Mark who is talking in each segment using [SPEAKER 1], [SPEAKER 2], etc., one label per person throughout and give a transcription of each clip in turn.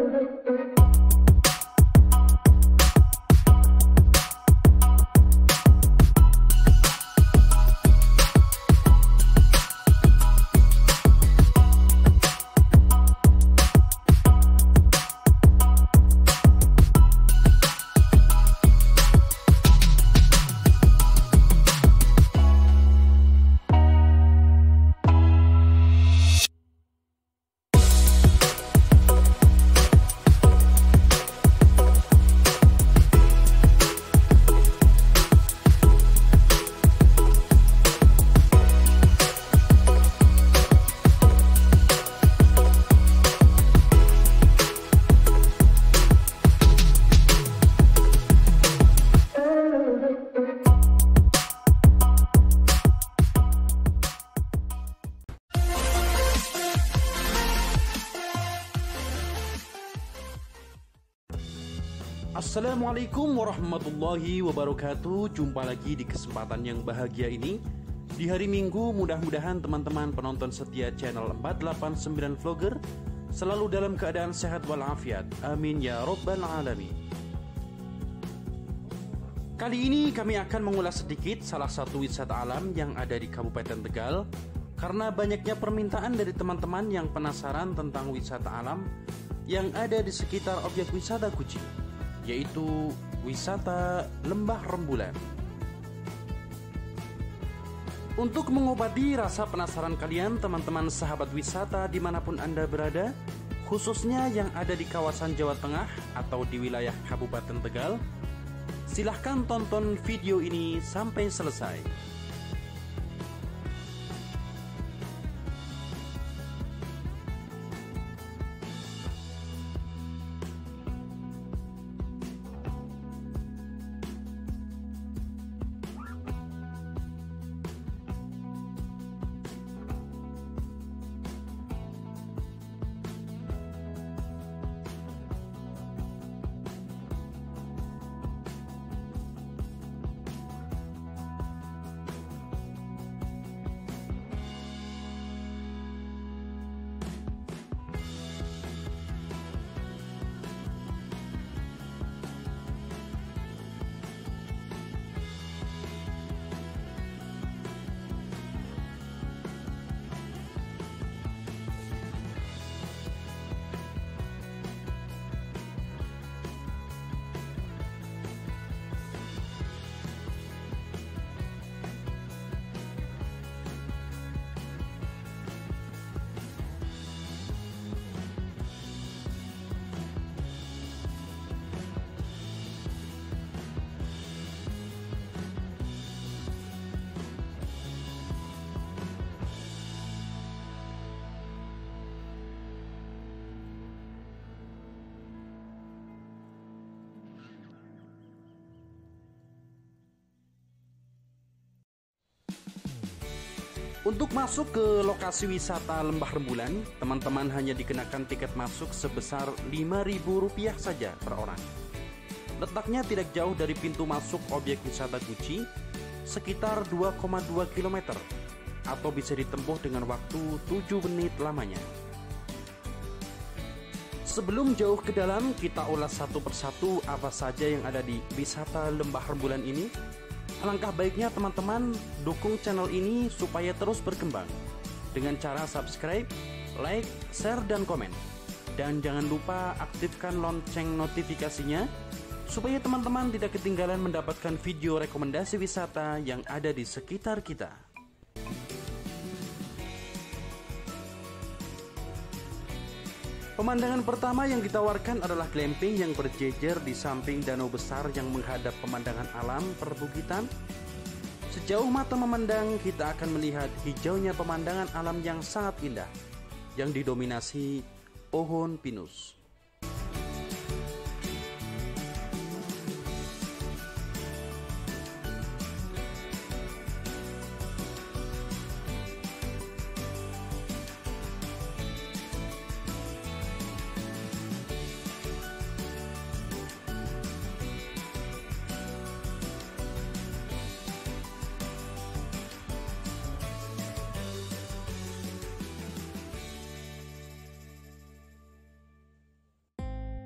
[SPEAKER 1] Assalamualaikum warahmatullahi wabarakatuh. Jumpa lagi di kesempatan yang bahagia ini di hari Minggu. Mudah-mudahan teman-teman penonton setia channel 489 Vlogger selalu dalam keadaan sehat walafiat. Amin ya rabbal alamin. Kali ini kami akan mengulas sedikit salah satu wisata alam yang ada di Kabupaten Tegal, karena banyaknya permintaan dari teman-teman yang penasaran tentang wisata alam yang ada di sekitar objek wisata Guci, yaitu wisata Lembah Rembulan. Untuk mengobati rasa penasaran kalian, teman-teman sahabat wisata dimanapun Anda berada, khususnya yang ada di kawasan Jawa Tengah atau di wilayah Kabupaten Tegal, silahkan tonton video ini sampai selesai. Untuk masuk ke lokasi wisata Lembah Rembulan, teman-teman hanya dikenakan tiket masuk sebesar Rp5.000 saja per orang. Letaknya tidak jauh dari pintu masuk objek wisata Guci, sekitar 2,2 km, atau bisa ditempuh dengan waktu 7 menit lamanya. Sebelum jauh ke dalam, kita ulas satu persatu apa saja yang ada di wisata Lembah Rembulan ini. Alangkah baiknya teman-teman dukung channel ini supaya terus berkembang dengan cara subscribe, like, share, dan komen. Dan jangan lupa aktifkan lonceng notifikasinya supaya teman-teman tidak ketinggalan mendapatkan video rekomendasi wisata yang ada di sekitar kita. Pemandangan pertama yang ditawarkan adalah glamping yang berjejer di samping danau besar yang menghadap pemandangan alam perbukitan. Sejauh mata memandang, kita akan melihat hijaunya pemandangan alam yang sangat indah, yang didominasi pohon pinus.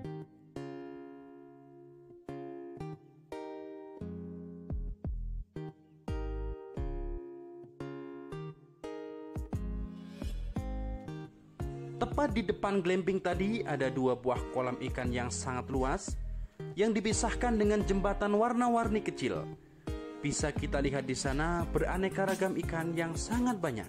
[SPEAKER 1] Tepat di depan glamping tadi ada dua buah kolam ikan yang sangat luas yang dipisahkan dengan jembatan warna-warni kecil. Bisa kita lihat di sana beraneka ragam ikan yang sangat banyak.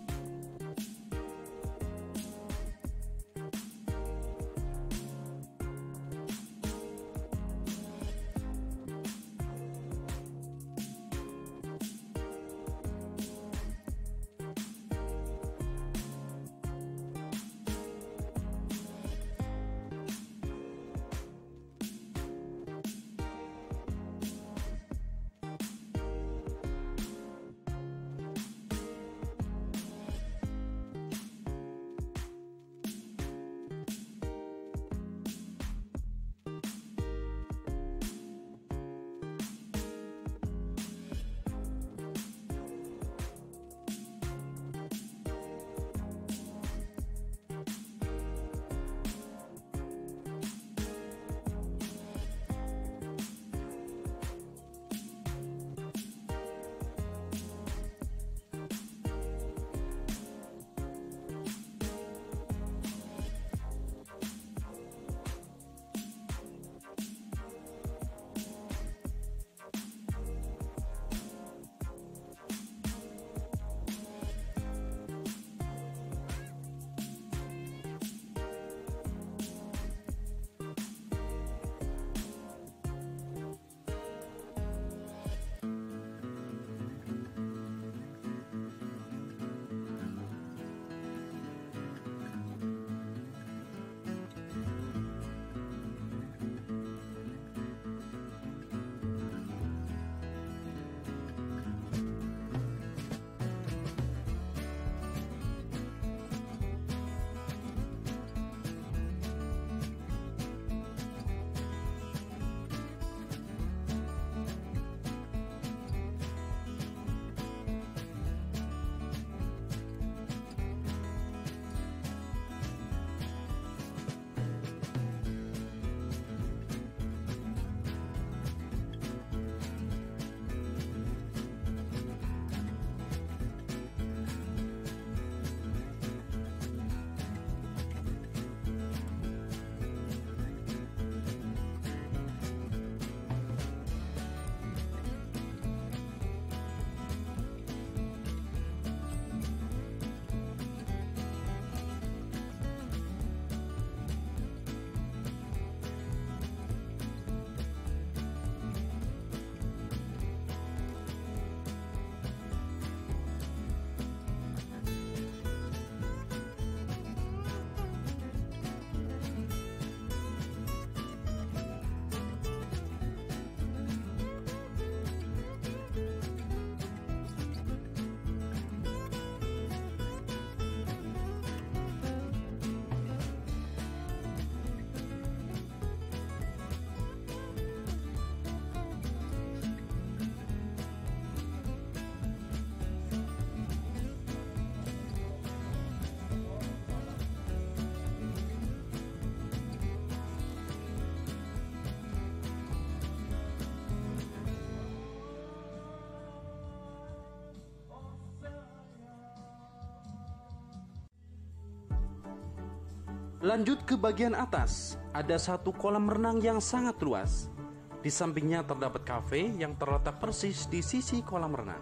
[SPEAKER 1] Lanjut ke bagian atas, ada satu kolam renang yang sangat luas. Di sampingnya terdapat kafe yang terletak persis di sisi kolam renang.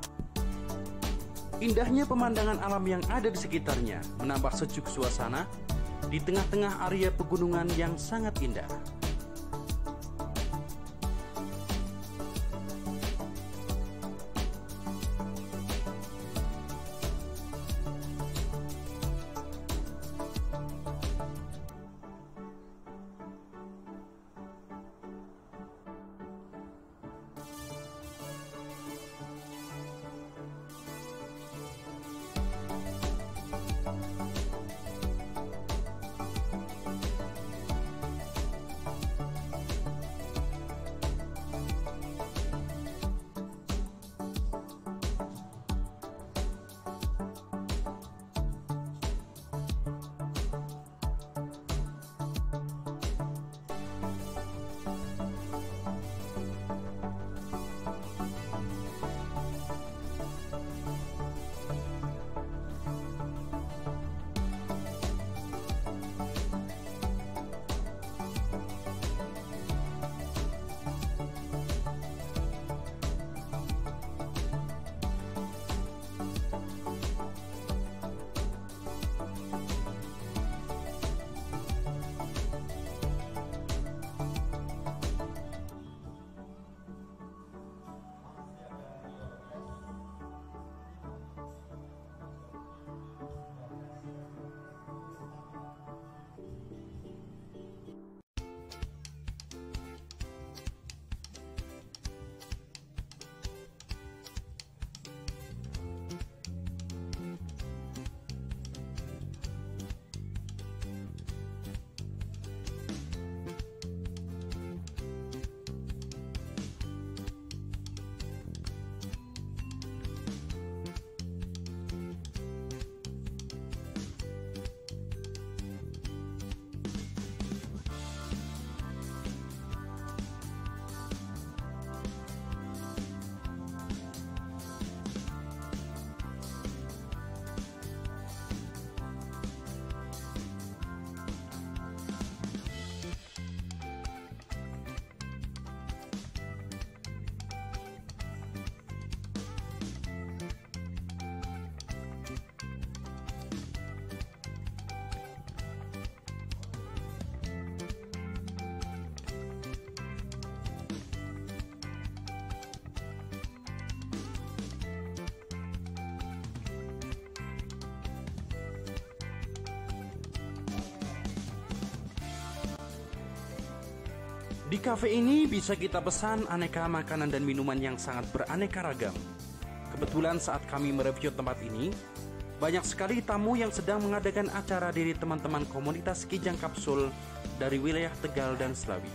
[SPEAKER 1] Indahnya pemandangan alam yang ada di sekitarnya menambah sejuk suasana di tengah-tengah area pegunungan yang sangat indah. Di kafe ini bisa kita pesan aneka makanan dan minuman yang sangat beraneka ragam. Kebetulan saat kami mereview tempat ini, banyak sekali tamu yang sedang mengadakan acara dari teman-teman komunitas Kijang Kapsul dari wilayah Tegal dan Slawi.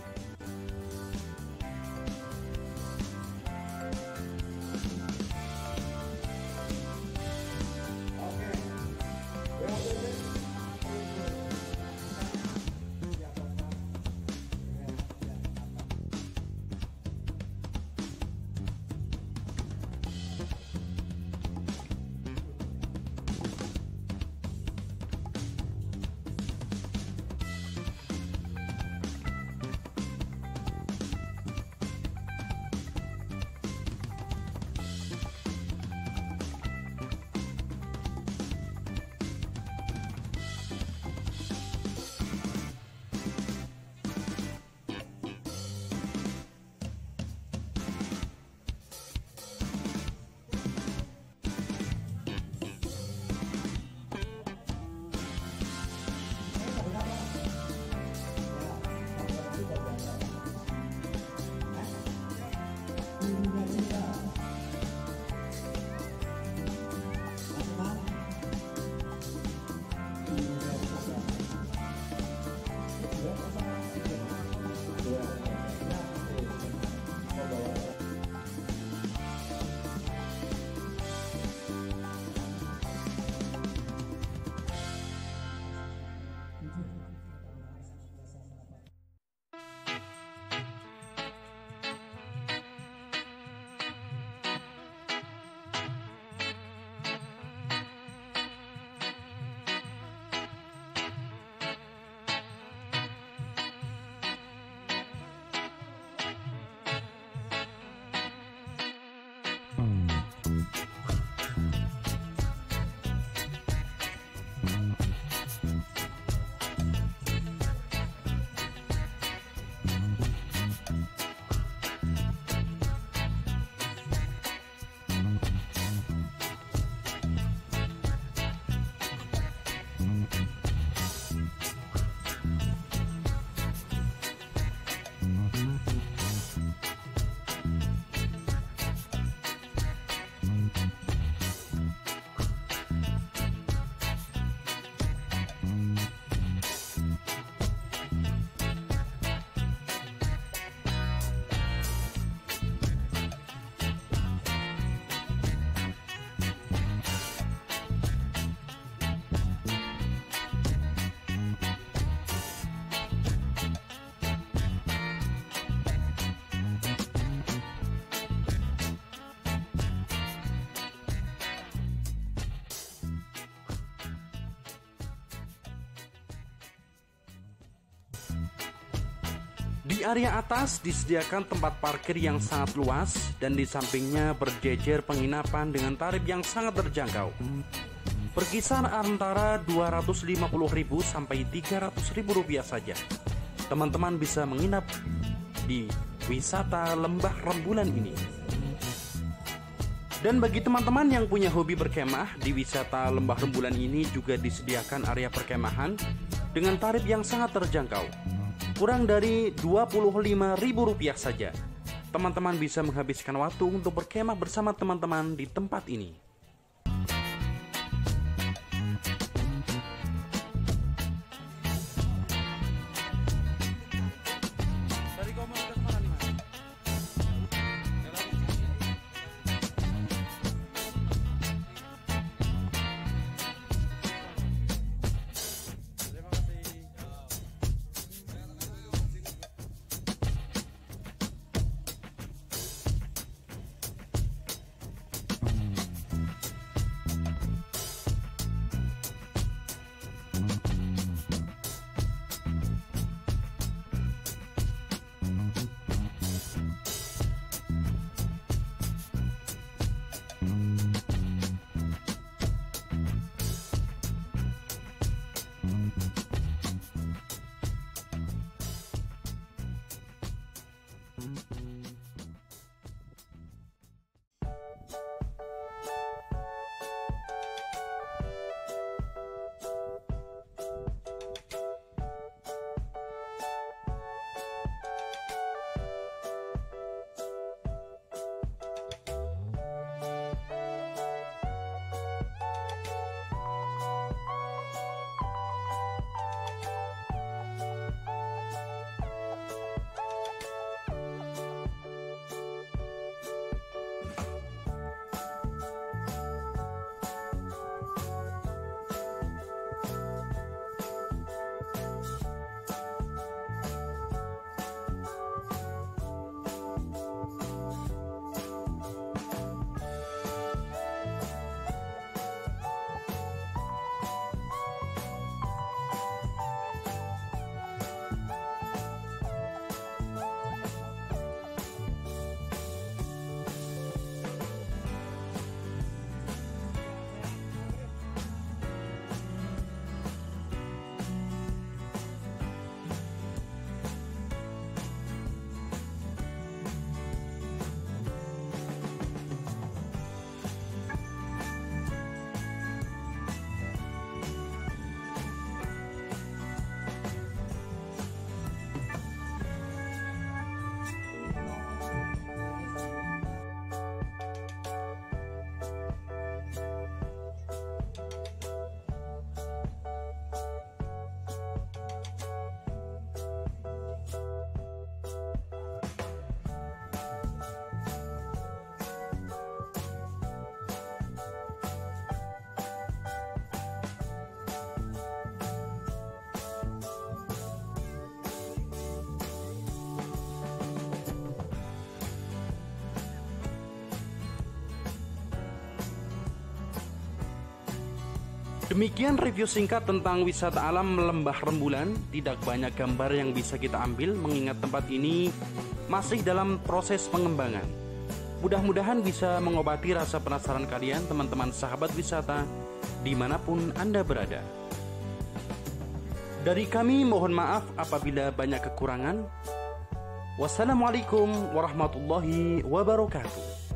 [SPEAKER 1] Di area atas disediakan tempat parkir yang sangat luas dan di sampingnya berjejer penginapan dengan tarif yang sangat terjangkau. Berkisar antara Rp250.000 sampai Rp300.000 saja. Teman-teman bisa menginap di wisata Lembah Rembulan ini. Dan bagi teman-teman yang punya hobi berkemah, di wisata Lembah Rembulan ini juga disediakan area perkemahan dengan tarif yang sangat terjangkau. Kurang dari Rp25.000 saja. Teman-teman bisa menghabiskan waktu untuk berkemah bersama teman-teman di tempat ini. Demikian review singkat tentang wisata alam Lembah Rembulan. Tidak banyak gambar yang bisa kita ambil mengingat tempat ini masih dalam proses pengembangan. Mudah-mudahan bisa mengobati rasa penasaran kalian teman-teman sahabat wisata dimanapun Anda berada. Dari kami mohon maaf apabila banyak kekurangan. Wassalamualaikum warahmatullahi wabarakatuh.